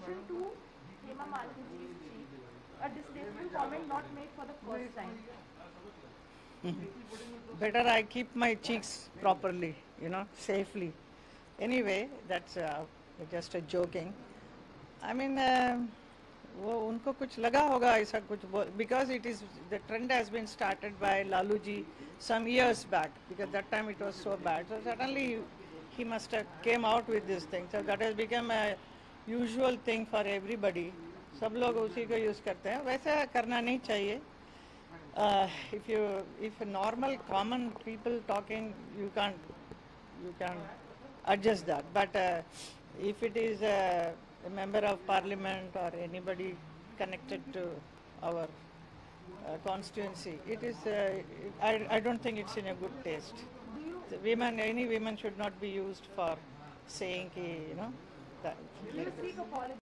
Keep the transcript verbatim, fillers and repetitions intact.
reaction to Hema Malini's cheek, a distasteful comment not made for the first time. Better I keep my cheeks properly, you know, safely. Anyway, that's uh, just a joking. I mean, uh, वो उनको कुछ लगा होगा ऐसा कुछ because it is the trend has been started by Lalu ji some years back because that time it was so bad. So suddenly he must have came out with this thing. So that has become a usual thing for everybody. सब लोग उसी को use करते हैं. वैसा करना नहीं चाहिए. Uh, if you if a normal common people talking, you can't you can adjust that. But uh, if it is a, a member of parliament or anybody connected to our uh, constituency, it is uh, I, I don't think it's in a good taste. The women, any women should not be used for saying, you know, that. Do you seek apology?